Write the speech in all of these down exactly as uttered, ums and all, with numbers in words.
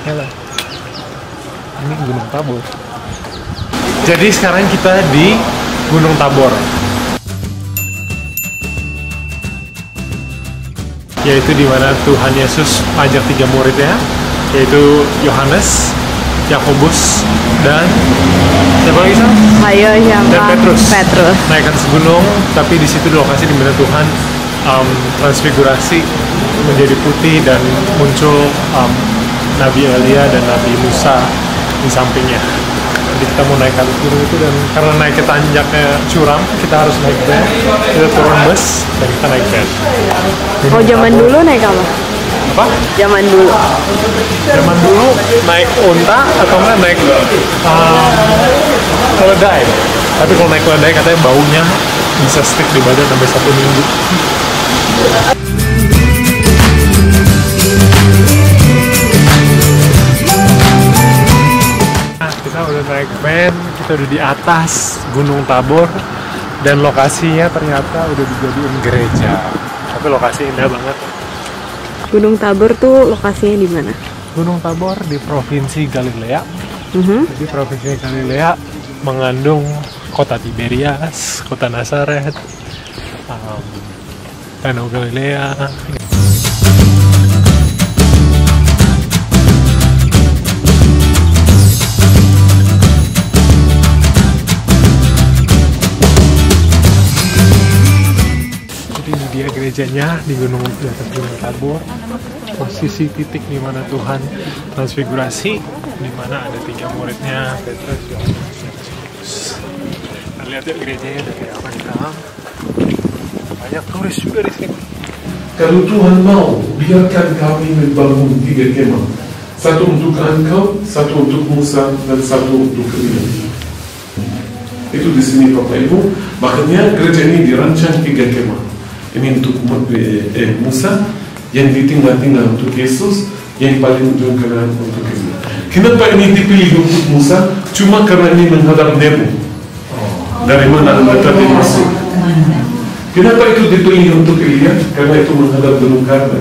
Halo. Ini Gunung Tabor. Jadi sekarang kita di Gunung Tabor. Yaitu di mana Tuhan Yesus ajak tiga muridnya, yaitu Yohanes, Yakobus, dan siapa lagi Sam? Ayo yang dan Petrus. Petrus. Naik atas gunung, tapi di situ lokasi di mana Tuhan um, transfigurasi menjadi putih dan muncul um, Nabi Elia dan Nabi Musa di sampingnya. Jadi kita mau naik atas gunung itu, dan karena naik ke tanjaknya curam, kita harus naik van, kita turun bus, dan kita naik van. Oh, zaman dulu naik apa? Apa? Zaman dulu. Zaman dulu naik unta atau enggak naik um, keledai. Tapi kalau naik keledai katanya baunya bisa stick di badan sampai satu minggu. Nah, kita udah naik van, kita udah di atas Gunung Tabor, dan lokasinya ternyata udah dijadiin gereja. Tapi lokasi indah banget. Gunung Tabor tuh lokasinya di mana? Gunung Tabor di Provinsi Galilea. Mm-hmm. Jadi Provinsi Galilea mengandung kota Tiberias, kota Nazaret, um, Danau Galilea. Jadi ini dia gerejanya di gunung di atas Gunung Tabor. Posisi titik di mana Tuhan transfigurasi, di mana ada tiga muridnya, Petrus, Yohanes, dan Yakobus. Kita lihat ya gerejanya udah kayak apa di dalam. Banyak turis juga di sini. Kalau Tuhan mau, biarkan kami membangun tiga kemah. Satu untuk engkau, satu untuk Musa, dan satu untuk Elia. Itu di sini Bapak Ibu. Makanya gereja ini dirancang tiga kemah. Ini untuk eh, Musa, yang ditinggal-tinggal untuk Yesus, yang paling ujung kanan untuk Elia. Kenapa ini dipilih untuk Musa? Cuma karena ini menghadap Nebo. Dari mana Anda tadi masuk? Kenapa itu dipilih untuk Elia? Karena itu menghadap Gunung Karmel.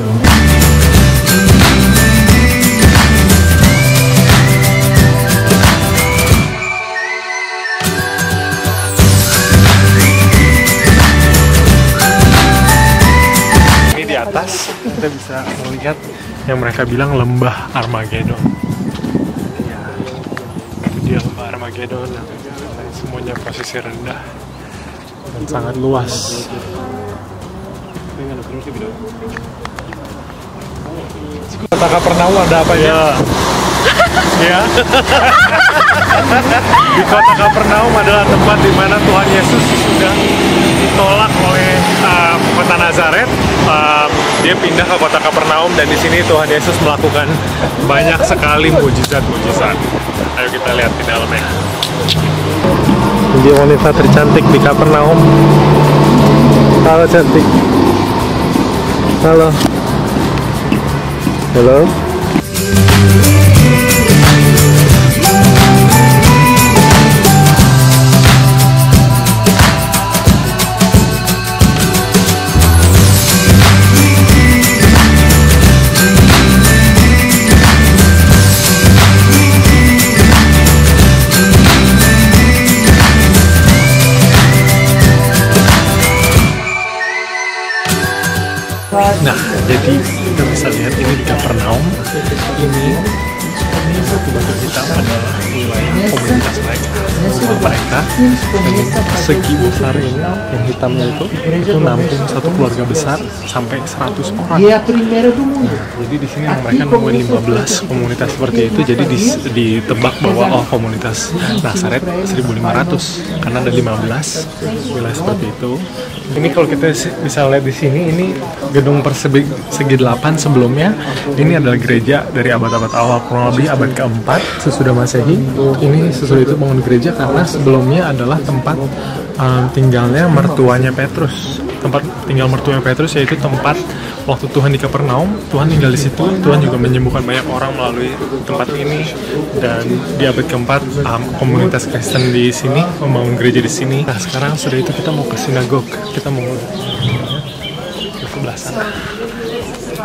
Ini di atas kita bisa melihat yang mereka bilang lembah Armageddon. Ya, itu dia lembah Armageddon. Semuanya posisi rendah dan sangat luas. Kota Kapernaum ada apa ya? Ya. Di kota Kapernaum adalah tempat di mana Tuhan Yesus sudah ditolak oleh uh, kota Nazaret. Uh, dia pindah ke kota Kapernaum, dan di sini Tuhan Yesus melakukan banyak sekali mujizat-mujizat. Ayo kita lihat di dalamnya. Dia wanita tercantik di Kapernaum. Halo cantik. Halo. Halo. Nah, jadi kita bisa lihat ini di Kapernaum. Ini ini satu batu hitam adalah wilayah komunitas mereka, rumah mereka. Dan segi besar ini, yang hitamnya itu, itu nampung satu keluarga besar sampai seratus orang. Nah, jadi di sini mereka nemuin lima belas komunitas seperti itu. Jadi ditebak bahwa oh komunitas Nazaret seribu lima ratus karena ada lima belas wilayah seperti itu. Ini kalau kita bisa lihat di sini, ini gedung persegi segi delapan sebelumnya. Ini adalah gereja dari abad-abad awal, kurang lebih abad keempat sesudah Masehi. Ini sesudah itu bangun gereja karena sebelumnya adalah tempat um, tinggalnya mertuanya Petrus. Tempat tinggal mertuanya Petrus, yaitu tempat waktu Tuhan di Kapernaum, Tuhan tinggal di situ. Tuhan juga menyembuhkan banyak orang melalui tempat ini. Dan di abad keempat, um, komunitas Kristen di sini membangun gereja di sini. Nah, sekarang sudah itu kita mau ke sinagog. Kita mau ke sebelah sana.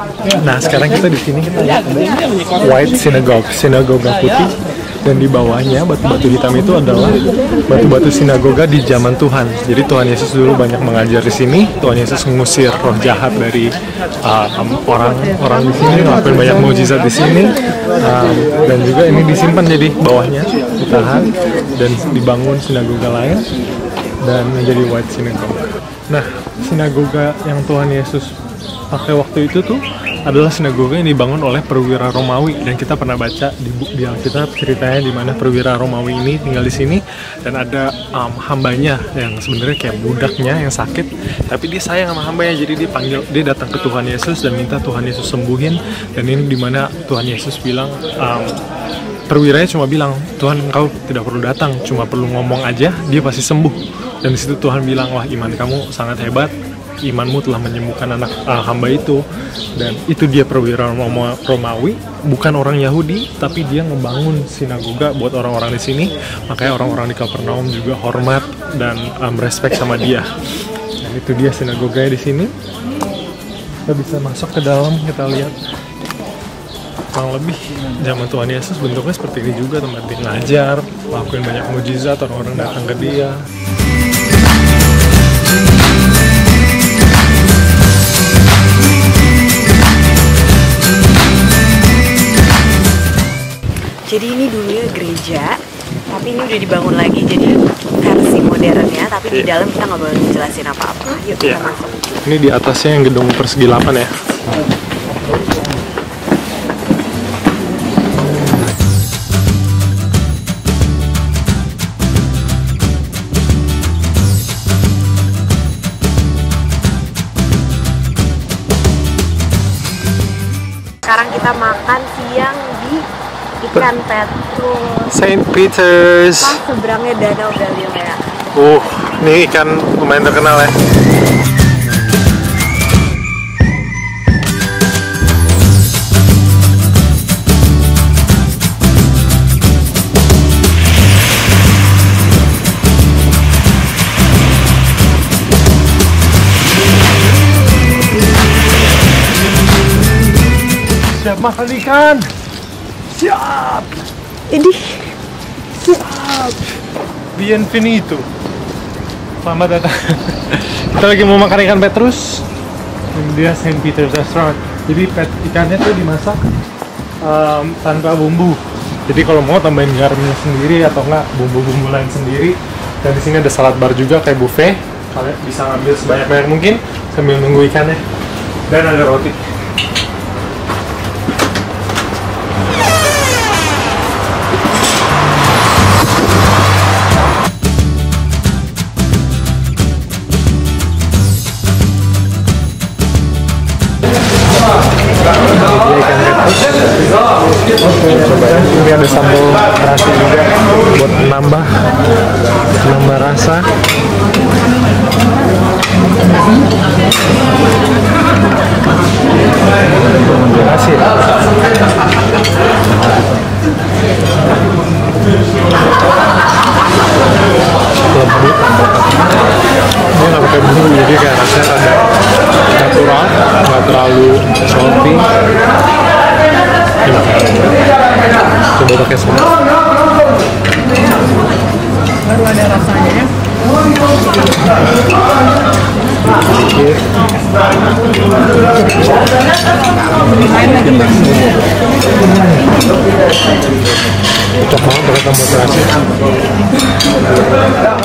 Nah sekarang kita di sini kita lihat ada White Synagogue, sinagoga putih, dan di bawahnya batu-batu hitam itu adalah batu-batu sinagoga di zaman Tuhan. Jadi Tuhan Yesus dulu banyak mengajar di sini. Tuhan Yesus mengusir roh jahat dari orang-orang uh, di sini, ngelakuin banyak mukjizat di sini, um, dan juga ini disimpan jadi bawahnya ditahan dan dibangun sinagoga lain dan menjadi White Synagogue. Nah sinagoga yang Tuhan Yesus pakai waktu itu tuh adalah sinagoga yang dibangun oleh perwira Romawi, dan kita pernah baca di, di Alkitab ceritanya di mana perwira Romawi ini tinggal di sini dan ada um, hambanya yang sebenarnya kayak budaknya yang sakit, tapi dia sayang sama hambanya, jadi dia panggil, dia datang ke Tuhan Yesus dan minta Tuhan Yesus sembuhin. Dan ini di mana Tuhan Yesus bilang, um, perwiranya cuma bilang, Tuhan engkau tidak perlu datang, cuma perlu ngomong aja dia pasti sembuh. Dan disitu Tuhan bilang, wah iman kamu sangat hebat, imanmu telah menyembuhkan anak uh, hamba itu. Dan itu dia perwira Romawi, bukan orang Yahudi, tapi dia ngebangun sinagoga buat orang-orang di sini. Makanya orang-orang di Kapernaum juga hormat dan um, respect sama dia. Dan itu dia sinagoganya di sini. Kita bisa masuk ke dalam, kita lihat. Kurang lebih zaman Tuhan Yesus bentuknya seperti ini juga, tempat dia ngajar, lakuin banyak mujizat, orang-orang datang ke dia. Jadi ini dulunya gereja, tapi ini udah dibangun lagi jadi versi modernnya, tapi di dalam kita nggak boleh jelasin apa-apa. Yuk kita yeah. masuk. Ini di atasnya yang gedung persegi delapan ya. Sekarang kita makan siang di Ikan Petrus, Saint Peter's. pas seberangnya Danau Galilea. Uh, ini ikan lumayan terkenal ya. Siap makan ikan. Siap. Ini Siap. Bienvenido. Selamat datang. Kita lagi mau makan ikan Petrus. Ini dia Saint Peter's Restaurant. Jadi pet, ikannya tuh dimasak um, tanpa bumbu. Jadi kalau mau tambahin garamnya sendiri atau enggak bumbu-bumbu lain sendiri. Dan di sini ada salad bar juga kayak buffet. Kalian bisa ngambil sebanyak-banyak mungkin sambil nunggu ikannya. Dan ada roti. Ini ada sambal terasi juga buat menambah menambah rasa. Terasi. Lembut. Dia nggak pakai bumbu, jadi kayak rasanya ada natural, nggak terlalu salty. Coba pakai semua. baru ada rasanya ya. Sedikit. Lain lagi Cocok banget pakai sambal terasi.